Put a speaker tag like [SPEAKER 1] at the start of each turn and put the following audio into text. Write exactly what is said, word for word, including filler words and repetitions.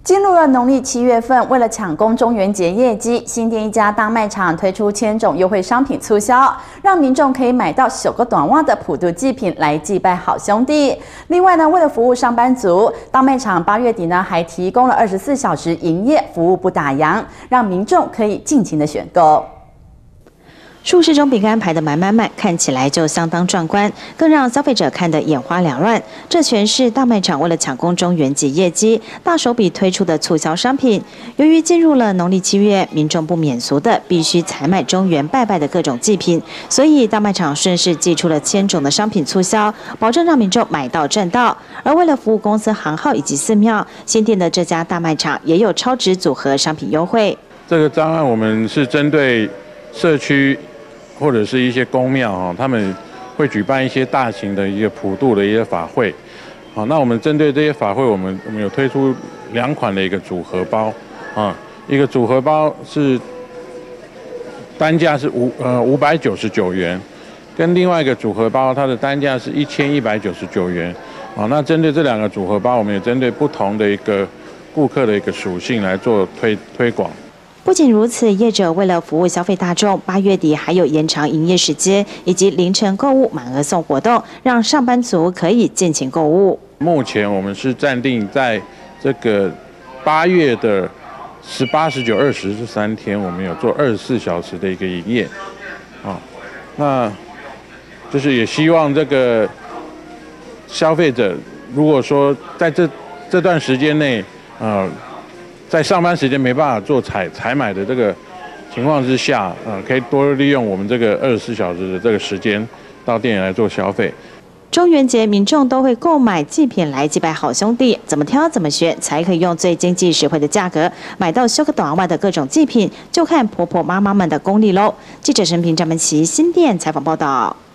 [SPEAKER 1] 进入了农历七月份，为了抢攻中元节业绩，新店一家大卖场推出千种优惠商品促销，让民众可以买到小个短袜的普渡祭品来祭拜好兄弟。另外呢，为了服务上班族，大卖场八月底呢还提供了二十四小时营业，服务不打烊，让民众可以尽情的选购。
[SPEAKER 2] 数十种饼干排得满满满，看起来就相当壮观，更让消费者看得眼花缭乱。这全是大卖场为了抢攻中元节业绩，大手笔推出的促销商品。由于进入了农历七月，民众不免俗的必须采买中元拜拜的各种祭品，所以大卖场顺势寄出了千种的商品促销，保证让民众买到赚到。而为了服务公司行号以及寺庙，新店的这家大卖场也有超值组合商品优惠。
[SPEAKER 3] 这个专案我们是针对社区。 或者是一些公庙哈，他们会举办一些大型的一个普渡的一些法会，好，那我们针对这些法会，我们我们有推出两款的一个组合包啊，一个组合包是单价是五呃五百九十九元，跟另外一个组合包它的单价是一千一百九十九元，啊，那针对这两个组合包，我们也针对不同的一个顾客的一个属性来做推推广。
[SPEAKER 2] 不仅如此，业者为了服务消费大众，八月底还有延长营业时间以及凌晨购物满额送活动，让上班族可以尽情购物。
[SPEAKER 3] 目前我们是暂定在这个八月的十八、十九、二十这三天，我们有做二十四小时的一个营业，啊，那就是也希望这个消费者，如果说在这这段时间内，呃。 在上班时间没办法做采采买的这个情况之下，呃，可以多利用我们这个二十四小时的这个时间到店里来做消费。
[SPEAKER 2] 中元节民众都会购买祭品来祭拜好兄弟，怎么挑怎么选才可以用最经济实惠的价格买到修个短袜的各种祭品，就看婆婆妈妈们的功力喽。记者陈平、张文琪新店采访报道。